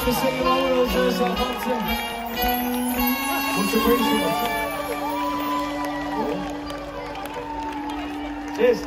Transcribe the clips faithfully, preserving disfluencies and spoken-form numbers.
much for singing all of those uh, Southampton. Much appreciated. Cheers.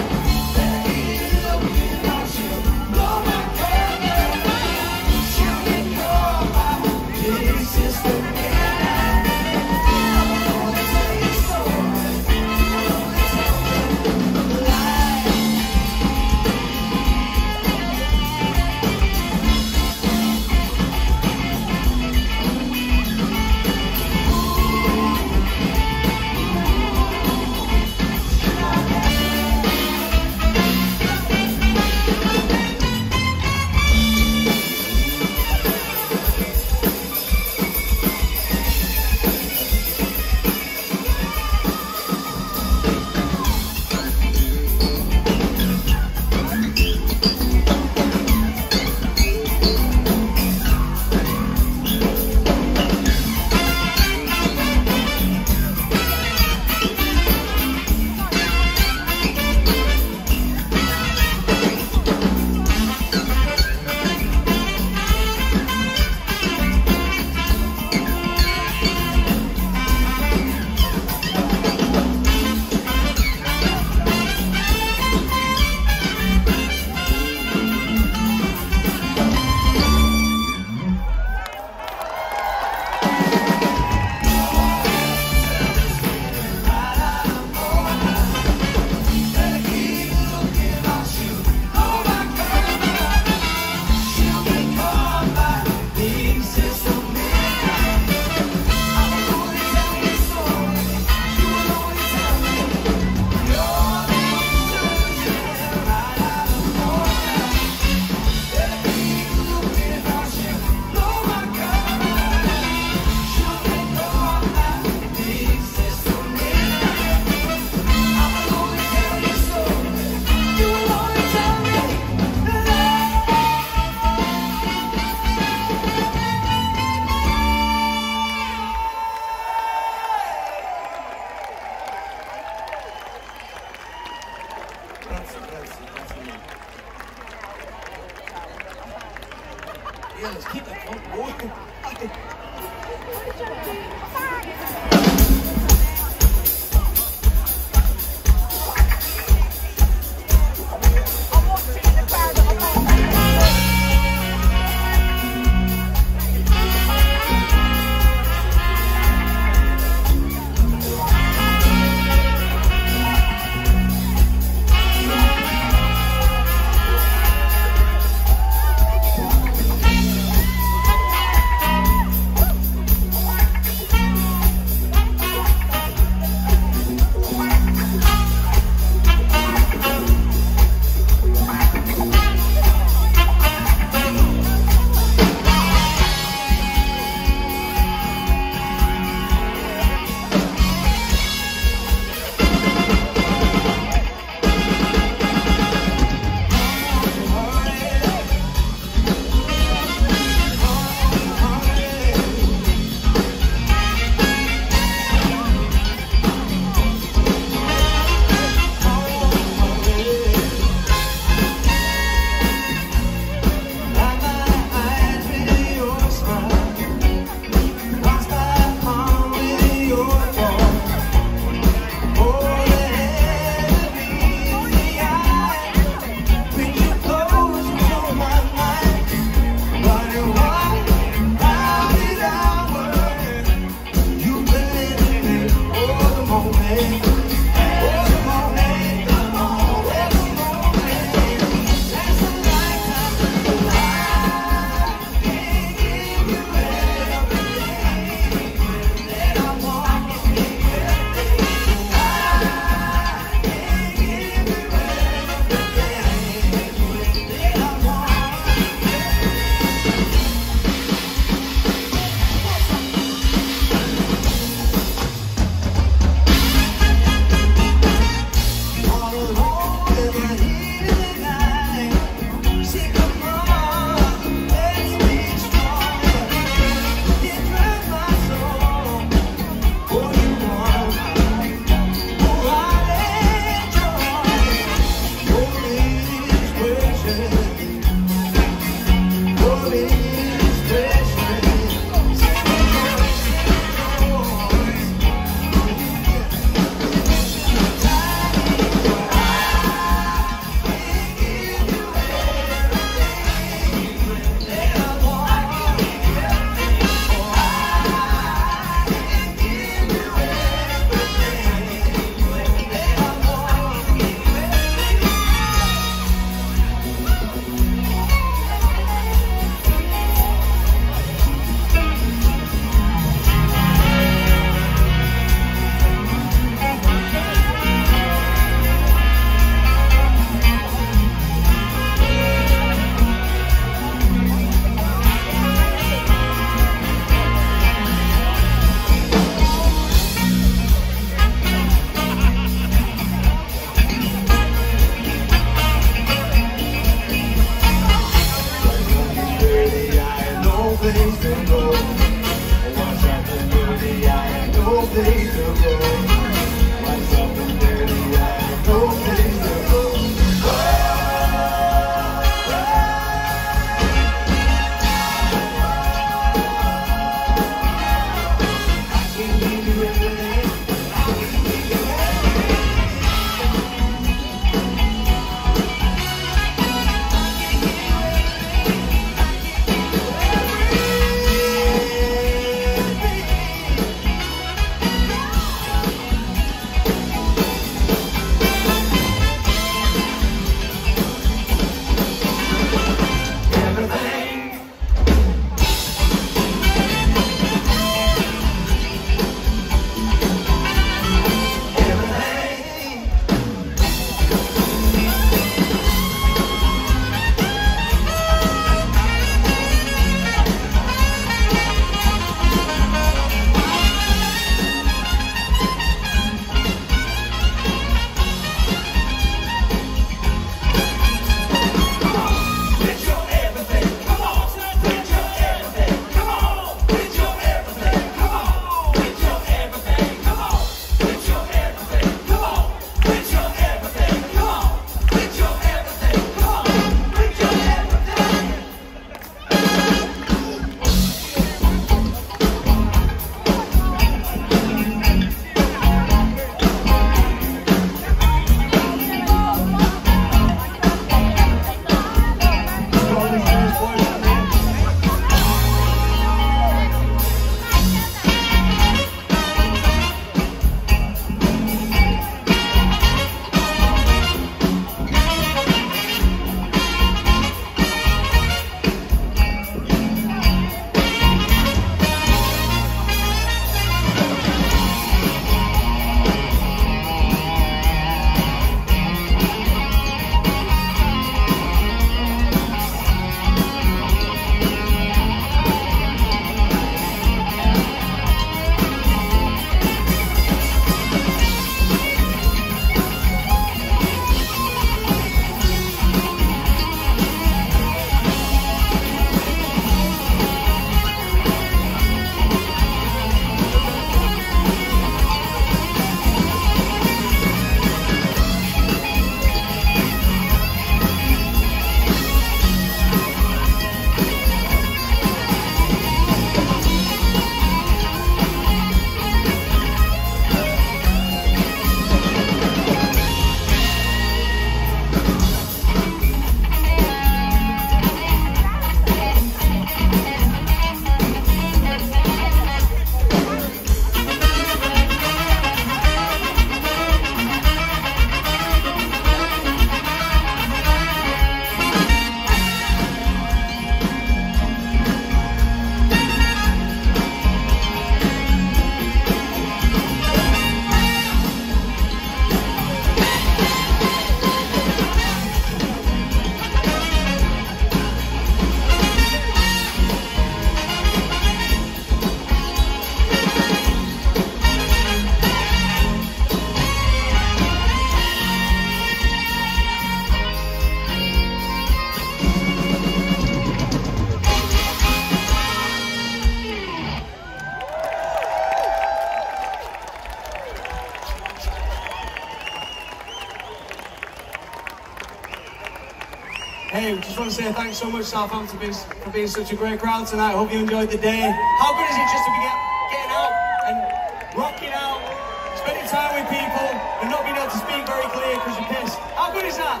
Hey, we just want to say thanks so much, Southampton, for being, for being such a great crowd tonight. I hope you enjoyed the day. How good is it just to be get, getting out and rocking out, spending time with people, and not being able to speak very clear because you're pissed? How good is that?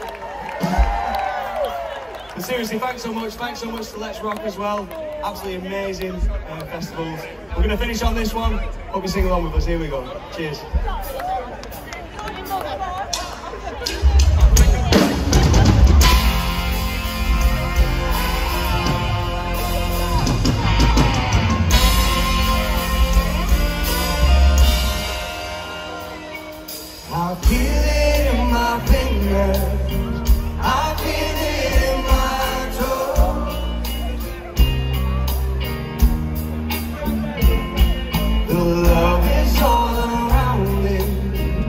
But seriously, thanks so much. Thanks so much to Let's Rock as well. Absolutely amazing uh, festivals. We're going to finish on this one. Hope you sing along with us. Here we go. Cheers. I feel it in my fingers, I feel it in my toes. The love is all around me,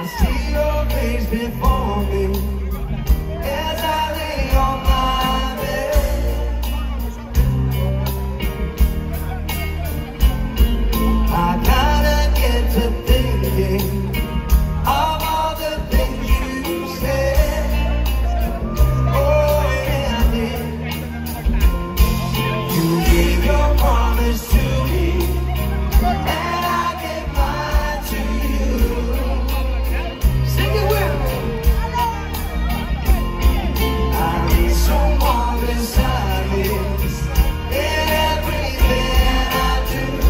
I see your face before me as I lay on my bed. I gotta get to thinking of all the things you said. Oh, yeah, I did. You gave your promise to me, and I give mine to you. Sing it with me. I need someone beside me in everything I do.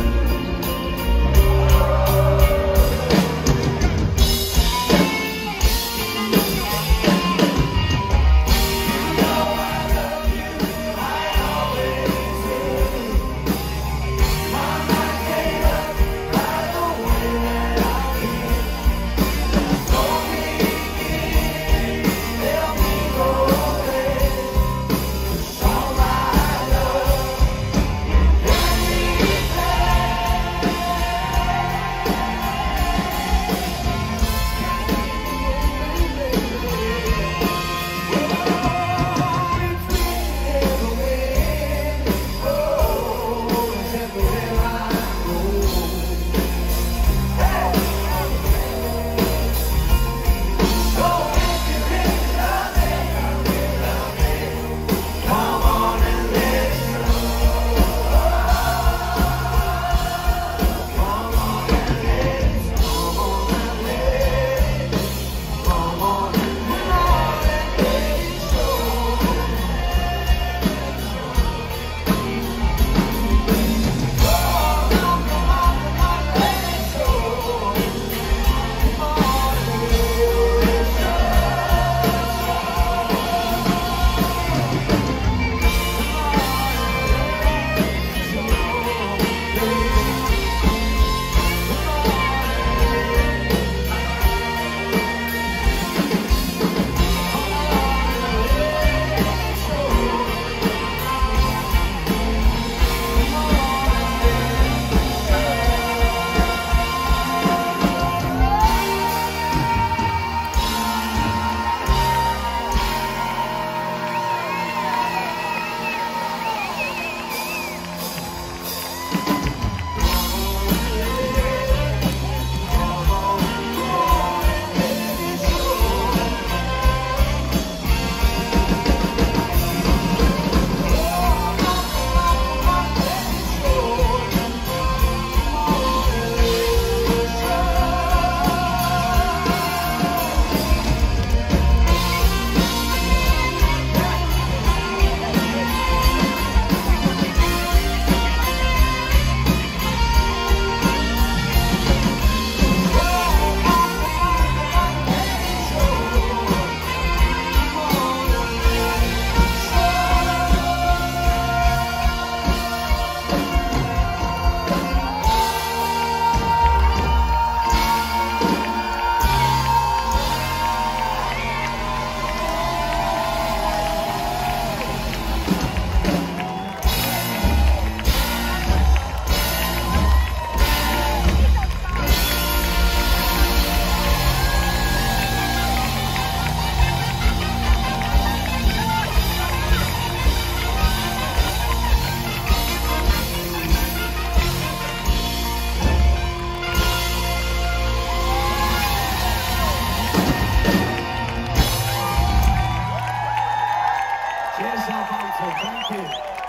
Cheers, Southampton. Thank you.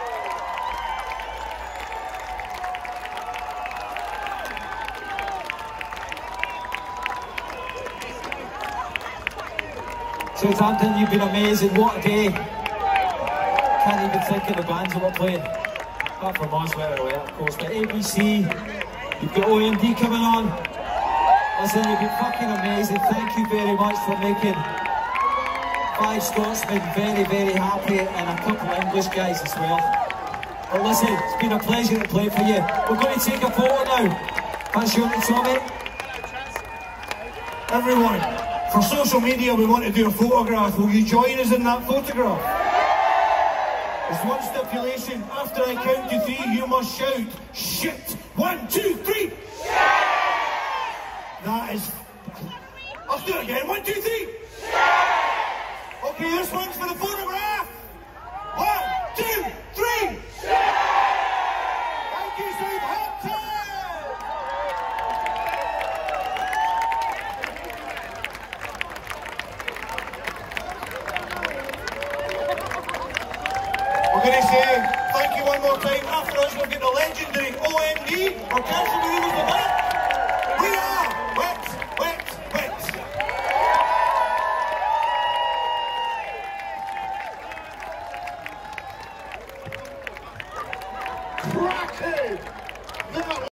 Southampton, you've been amazing. What a day. Can't even think of the bands that we're playing. Apart from us, where we're at, of course. But A B C, you've got O M D coming on. Listen, you've been fucking amazing. Thank you very much for making five Scotsmen very, very happy, and a couple of English guys as well. But listen, it's been a pleasure to play for you. We're going to take a photo now. Pass you on to Tommy. Everyone, for social media, we want to do a photograph. Will you join us in that photograph? There's one stipulation. After I count to three, you must shout, shit! One, two, three! Shit! That is... Let's do it again. One, two, three. Okay, this one's for the photograph. One, two, three. Thank you, Southampton. We're going to say thank you one more time. After us, we'll get the legendary O M D, or Council Williams the back. We are wet, wet, wet. Cracking! That